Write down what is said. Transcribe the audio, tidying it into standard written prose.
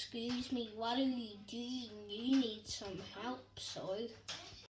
Excuse me, what are you doing? You need some help, so.